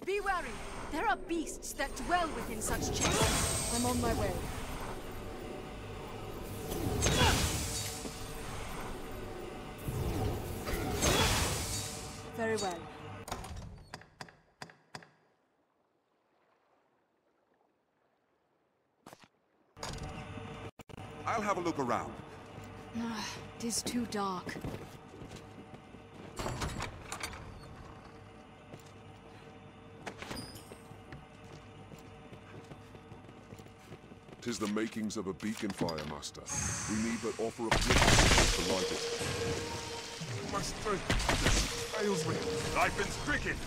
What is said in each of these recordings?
Be wary. There are beasts that dwell within such chambers. I'm on my way. Very well. I'll have a look around. It is too dark. 'Tis the makings of a beacon fire, Master. We need but offer a flint to light it. My strength fails me. I've been stricken.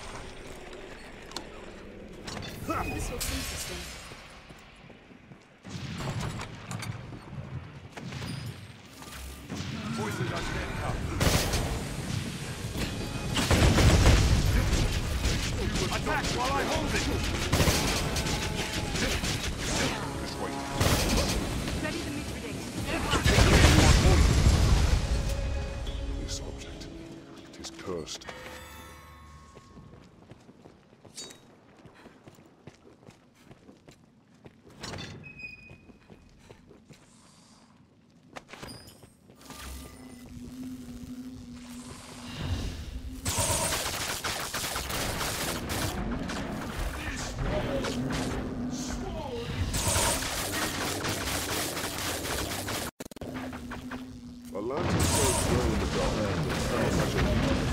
This looks interesting. Poison us then. Attack while I hold it! This way. Ready the Mithridate. This object, it is cursed. A lantern floats well in the dark and smells such a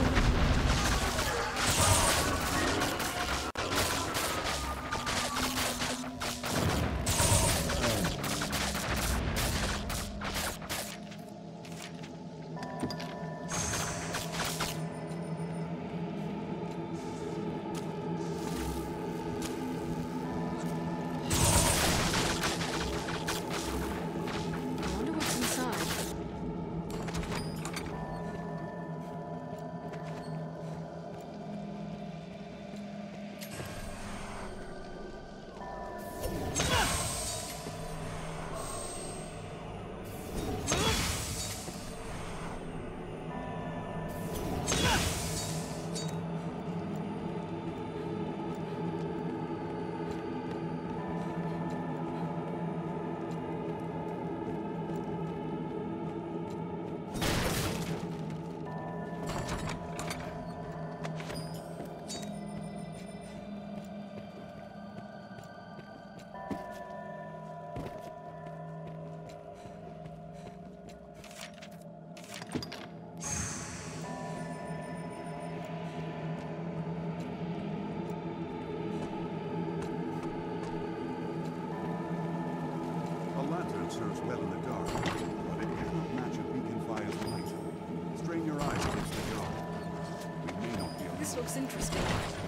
serves well in the dark, but it cannot match a beacon fire's light. Strain your eyes against the dark. We may not be alone. This looks interesting.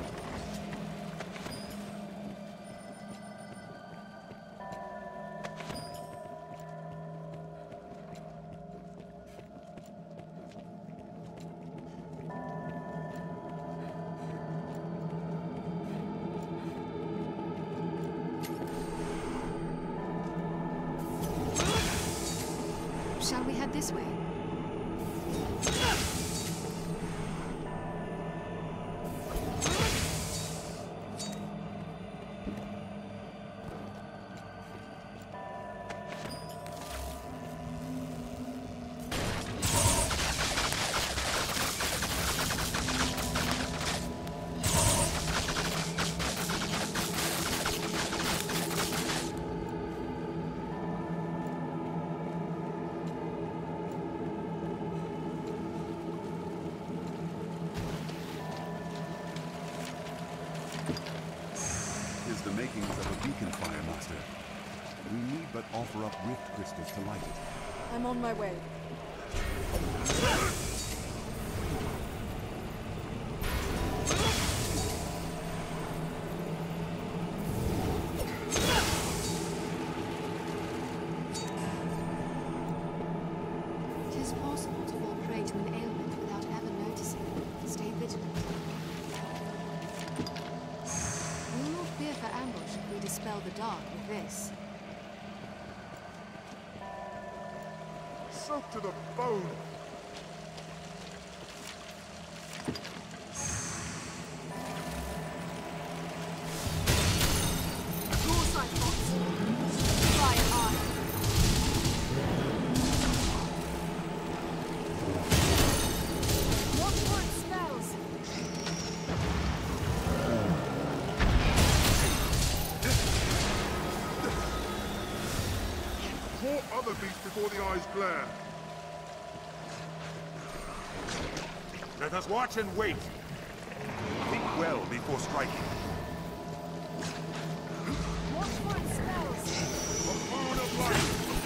Shall we head this way? The makings of a beacon fire, Master. We need but offer up rift crystals to light it. I'm on my way. It is possible to fall prey to an ailment without ever noticing. Stay vigilant. Fear for ambush if we dispel the dark with this. Soaked to the bone! What other beast before the eyes glare? Let us watch and wait. Think well before striking. Watch for its spells. A moon of light!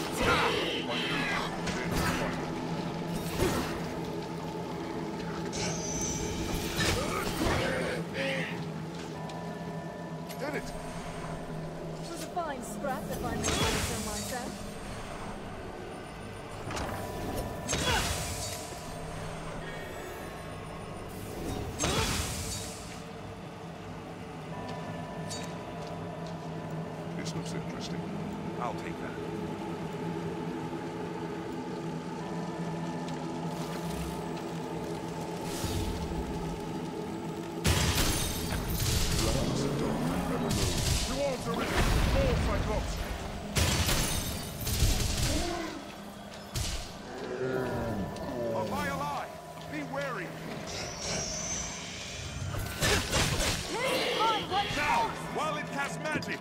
Get it! It was a fine scrap, if I may say so myself. This looks interesting. I'll take that. Towards the river! More Cyclops! A mile eye! Be wary! Now! While it casts magic!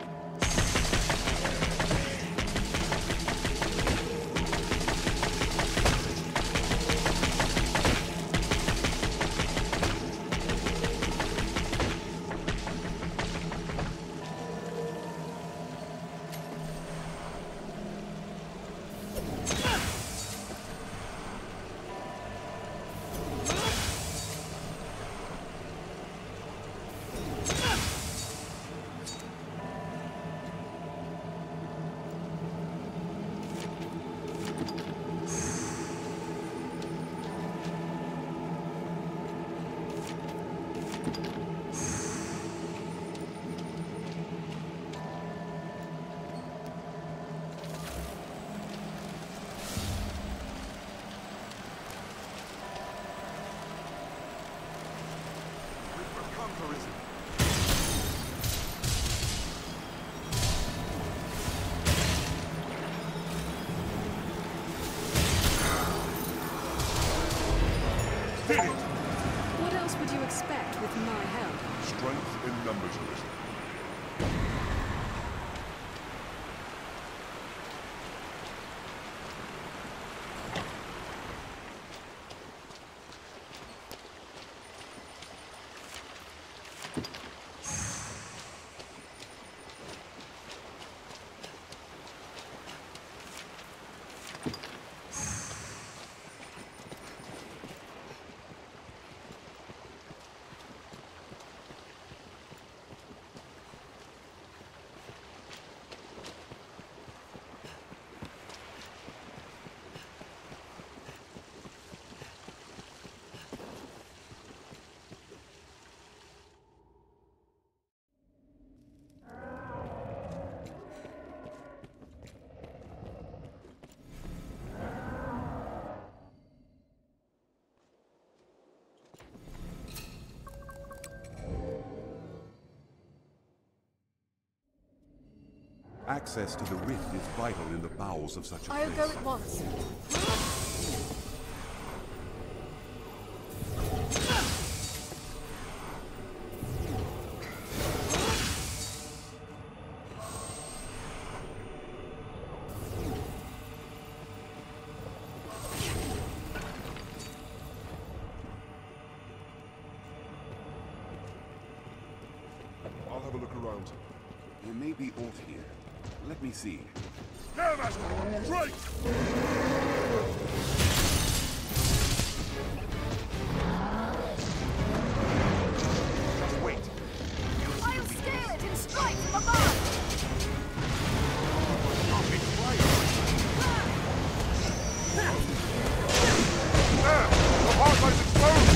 Conquerism. Did it! What else would you expect with my help? Strength in numbers, Arisen. Access to the rift is vital in the bowels of such a I'll place. go at once. I'll have a look around. There may be aught here. Let me see. Now, Master! Right! Just wait. I'll scale it and strike from above! Stop it, fire! There! The heart lies exposed!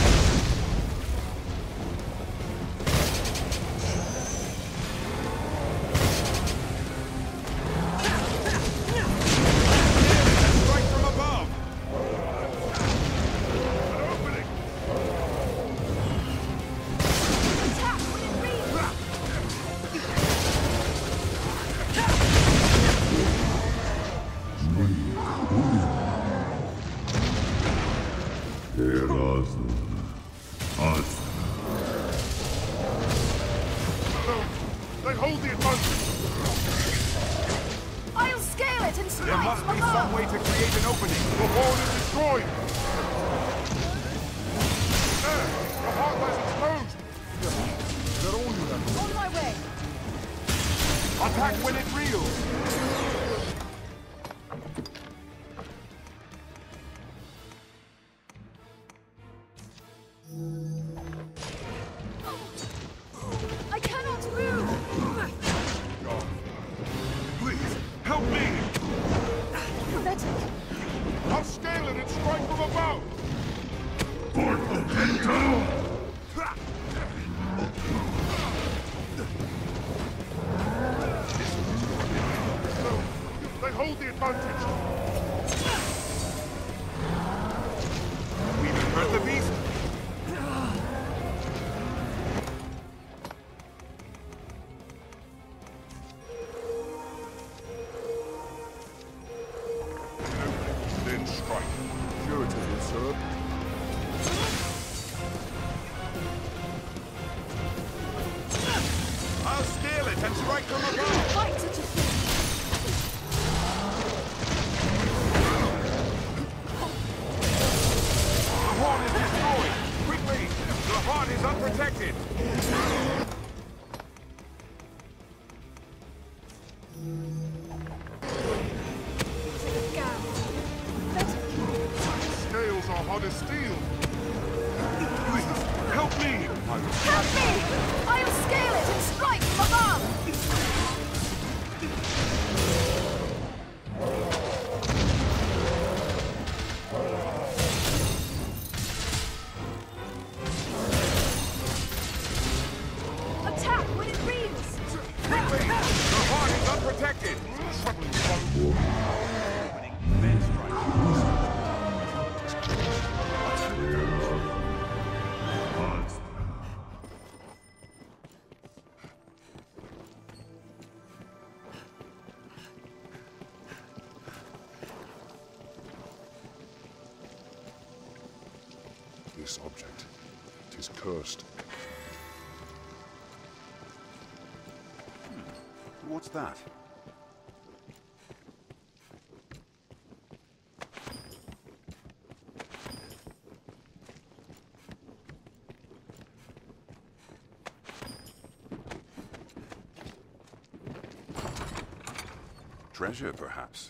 Strike from above! An opening! Attack when it reads! No! They hold the advantage! I'll scale it and There must be some way to create an opening. The horn is destroyed! There! The heart lies exposed! Is that all you have? On my way. Attack when it reels! I cannot move! Please, help me! Pathetic. I'll scale it and strike from above! No, they hold the advantage! We've hurt the beast! Then strike. Furiously, sir. I'll scale it and strike from above! Fight such a thing. The horn is destroyed! Quickly! The heart is unprotected! Gam. Pathetic. Scales are hard as steel. Please, help me! Help me! I'll scale it and strike from above! Attack when it reels! Quickly! The heart is unprotected! Troubling foe. Then strike. This object, it is cursed. What's that? Treasure, perhaps.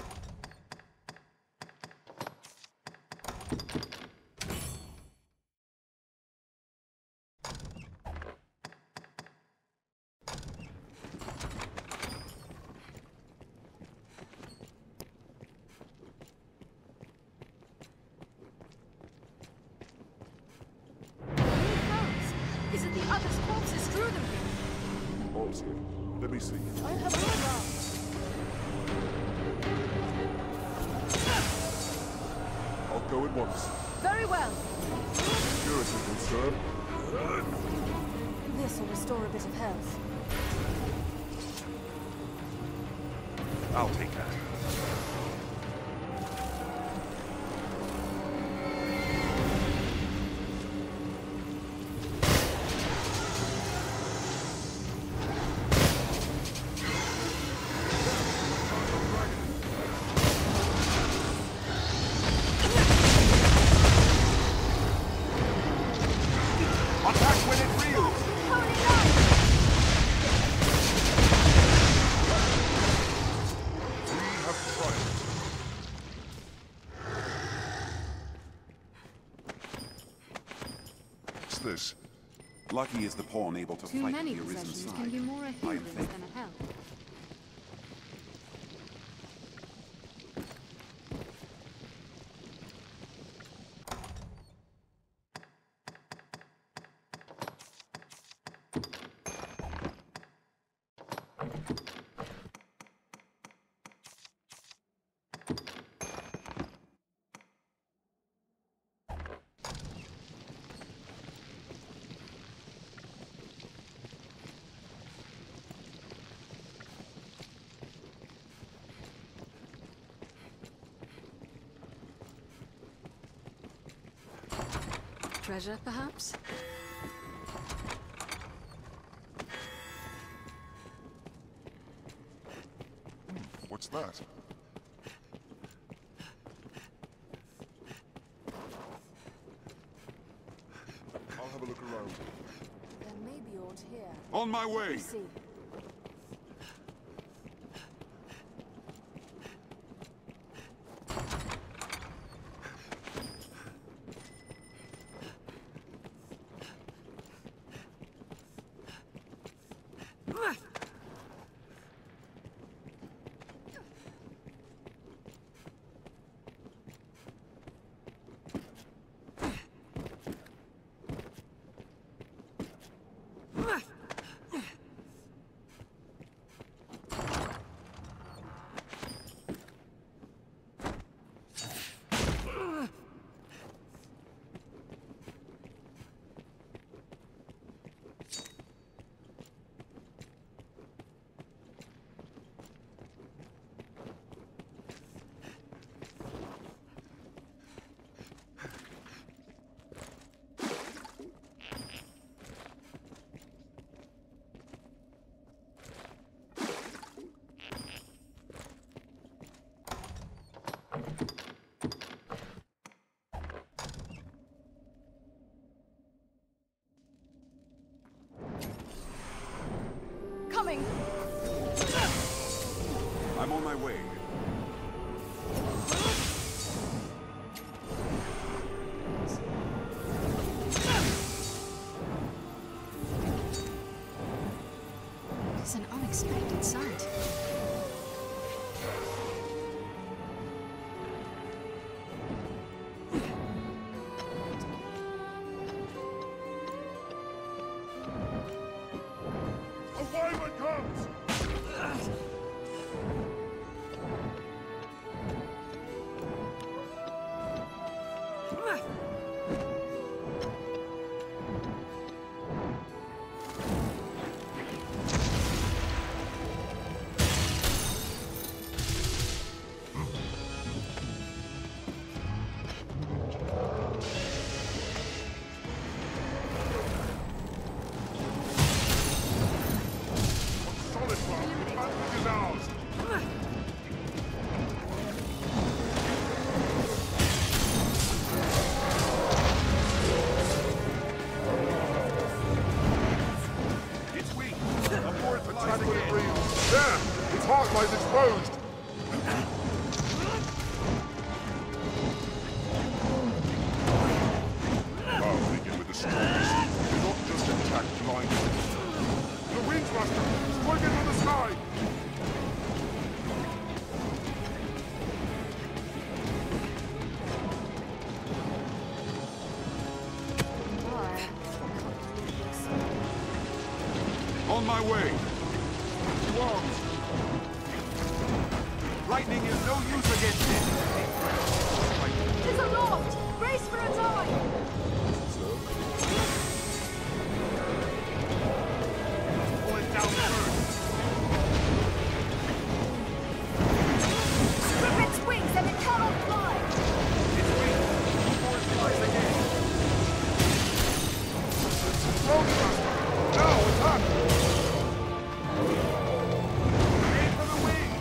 Is it the others' corpses drew them here? All's here. Let me see. I have no doubt. I'll go at once. Very well. Purity will serve. This will restore a bit of health. I'll take that. Attack when it reels! Holy light! We have triumphed. What's this? Lucky is the pawn able to Too fight many the arisen possessions side. can be more a I am hindrance thankful. than a help. Treasure, perhaps? What's that? Maybe out here. On my way! Let's see. Coming! I'm on my way. It's an unexpected sight. Confinement comes! Solid ground, the advantage is ours! It's weak! Abort the transport breeze! There! Its heart lies exposed! I'll begin with the strongest. Do not just attack blindly. The Winds Master! Strike it from the sky! On my way! To arms! Lightning is no use against it! It's aloft! Brace for a dive! Pull it down first! Strip its wings and it cannot fly! It's weak! Before it flies again! Road Master! Now attack! Aim for the wing!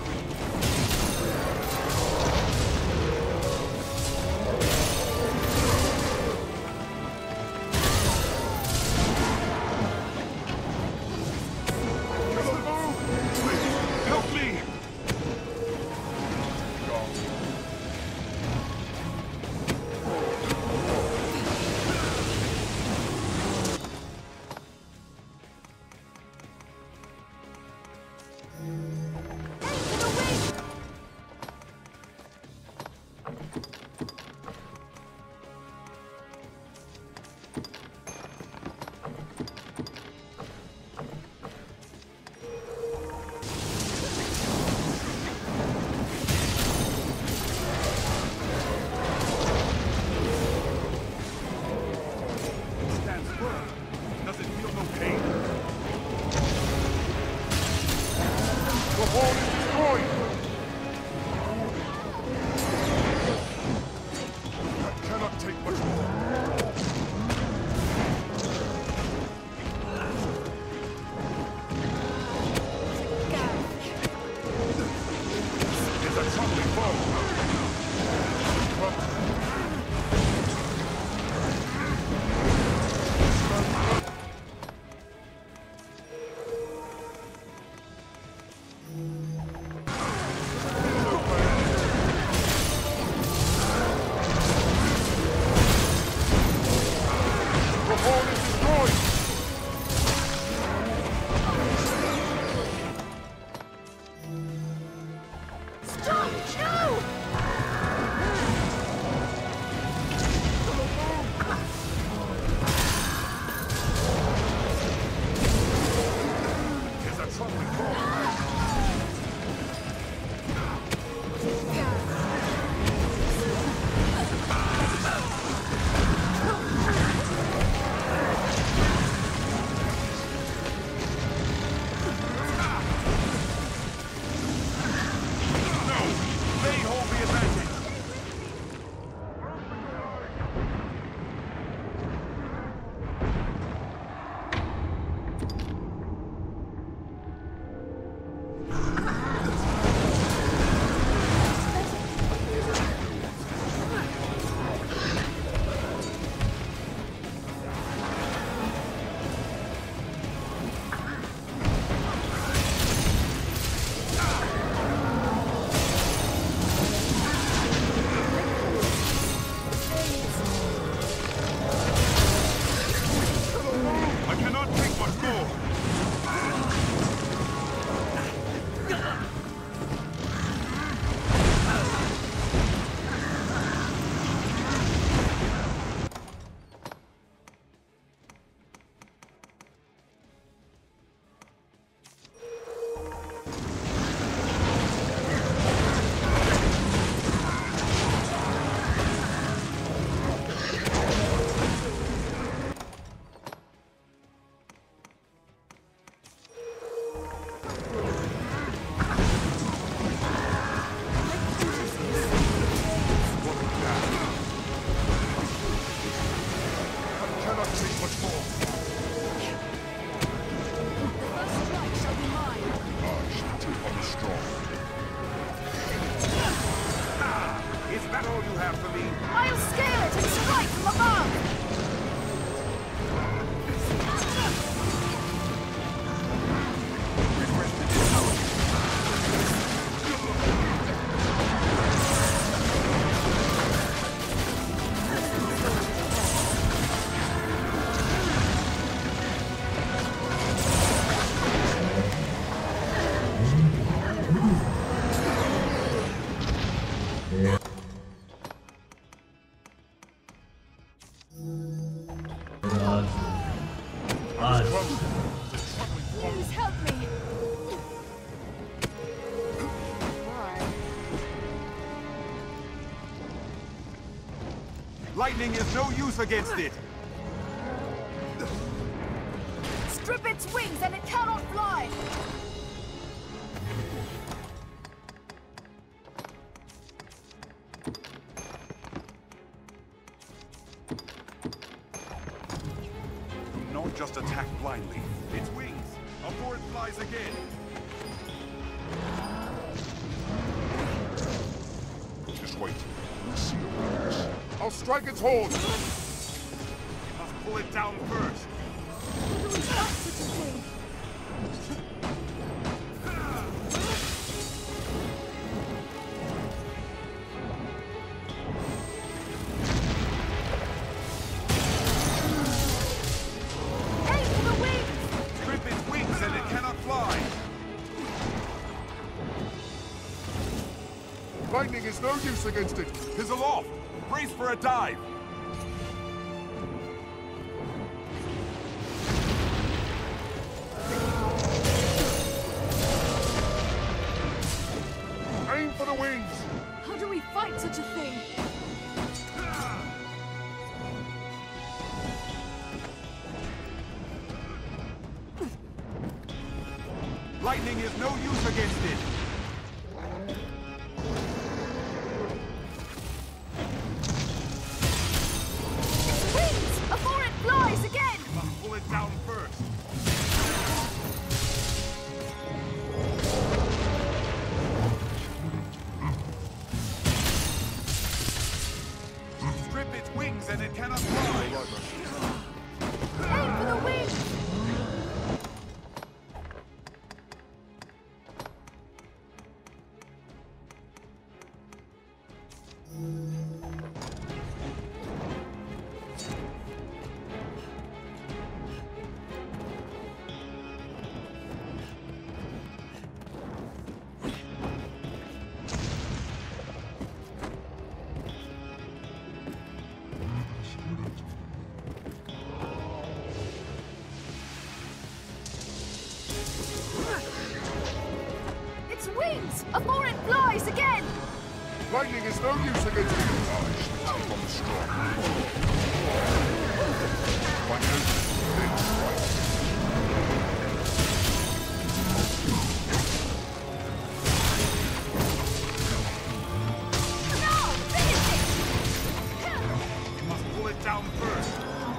Please help me. Why? Lightning is no use against it! Strip its wings and it cannot fly! Do not just attack blindly. Its wings, before it flies again! Just wait. We'll see about this. I'll strike its horns! You must pull it down first! How do we fight such a thing? Aim for the wings! Strip its wings and it cannot fly! Lightning is no use against it. Tis aloft! Brace for a dive! Aim for the wings! How do we fight such a thing? Lightning is no use against it! Wings! Before it flies again! You must pull it down first! Strip its wings and it cannot fly! Aim for the wings! Its wings! Before it flies again! Lightning is no use against it. Take on the strong. One move, then strike. No! Finish it! You must pull it down first!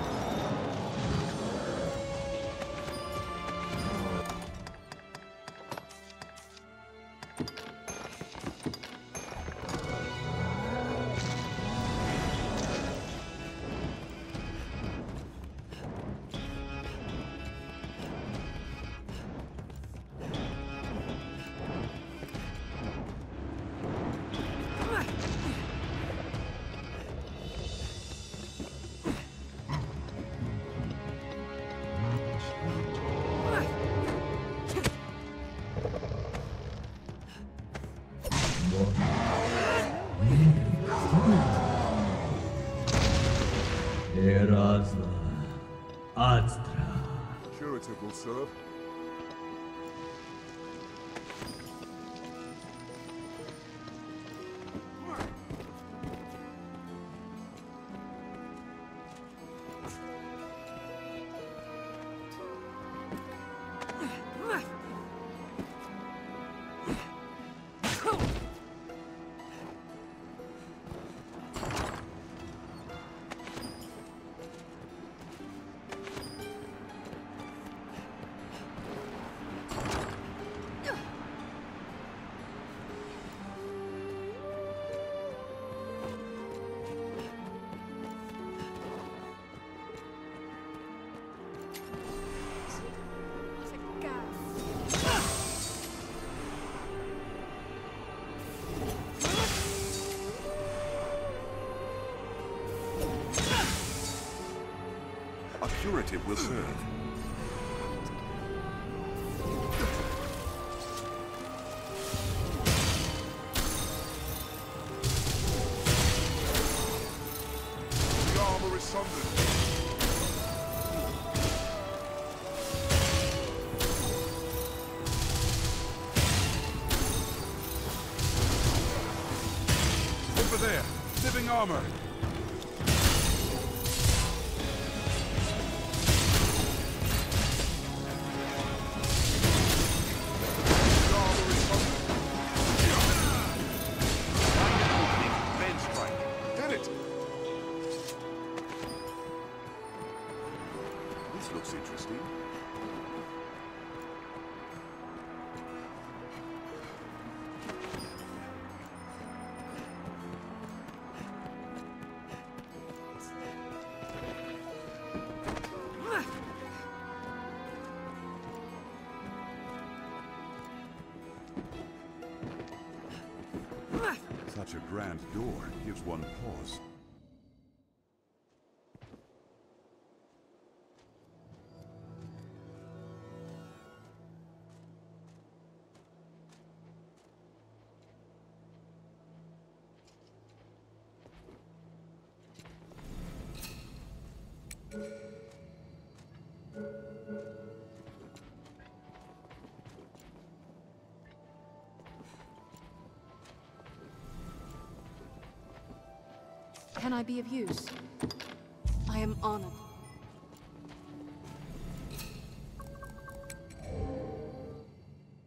Erasla, Astra. Curative will serve. A curative will serve. The armor is sundered. armor! Get it! This looks interesting. Such a grand door gives one pause. Can I be of use? I am honored.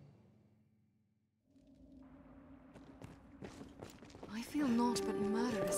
I feel naught but murder